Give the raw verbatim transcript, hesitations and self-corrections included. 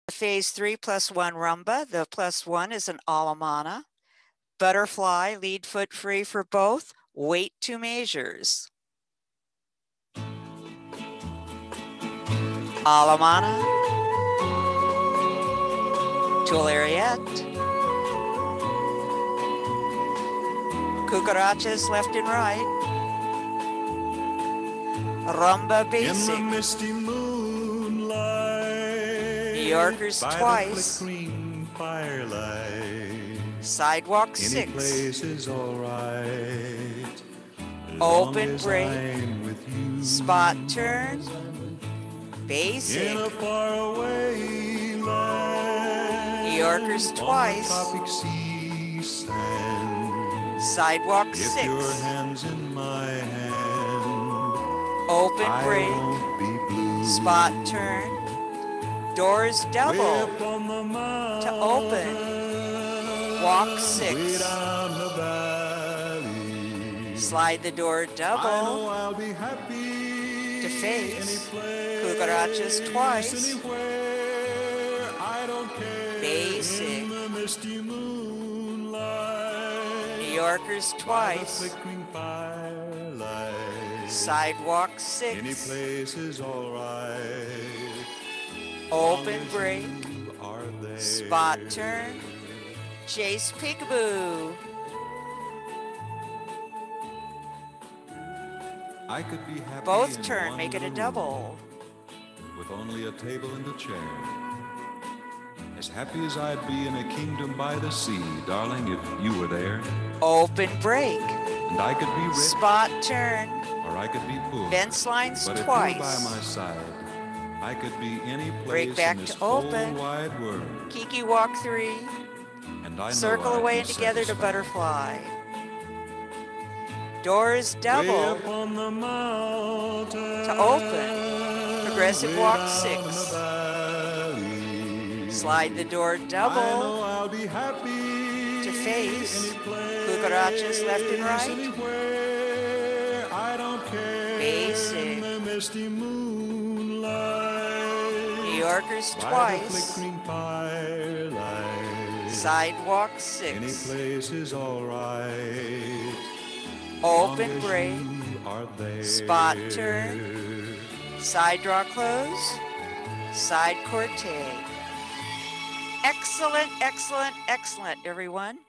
Phase three plus one rumba. The plus one is an alemana. Butterfly, lead foot free for both. Weight two measures. Alemana. To lariat. Cucarachas left and right. Rumba basic. In the misty moonlight, New Yorkers by twice. The flickering firelight, Sidewalk any six. place is all right. Open break. With you. Spot turn. Basic. In a faraway land, New Yorkers twice. on the tropic sea sand. Sidewalk If six. your hand's in my hand, Open I break. won't be blue. Spot turn. Doors double. Way up on the mountain, To open. Walk six. way down the valley. Slide the door I know double. I'll be happy To face. any place, Cucarachas twice. anywhere. I don't care. Basic. In the misty moonlight, New Yorkers by the twice. flickering firelight, Sidewalk any six. place is all right. Open break. You are there. Spot turn. Chase peekaboo. I could be happy Both in turn, one make it a room double. with only a table and a chair. As happy as I'd be in a kingdom by the sea, darling, if you were there. Open break. And I could be rich Spot turn. or I could be poor. Fence lines But if you were by twice. my side, I could be any Break place back in this to whole open. wide world. Kiki walk three. And I know Circle I'd away be and together to satisfied. butterfly. Doors Way double. up on the mountain, To open. Progressive way walk down six. the valley. Slide the door I know double. I'll be happy To face. any place, Cucarachas left and right. anywhere. I don't care. Basic. In the misty moonlight, New Yorkers by the twice. flickering firelight, Sidewalk any six. place is all right. Open long as break. you are there. Spot turn. Side draw close. Side corte. Excellent, excellent, excellent, everyone.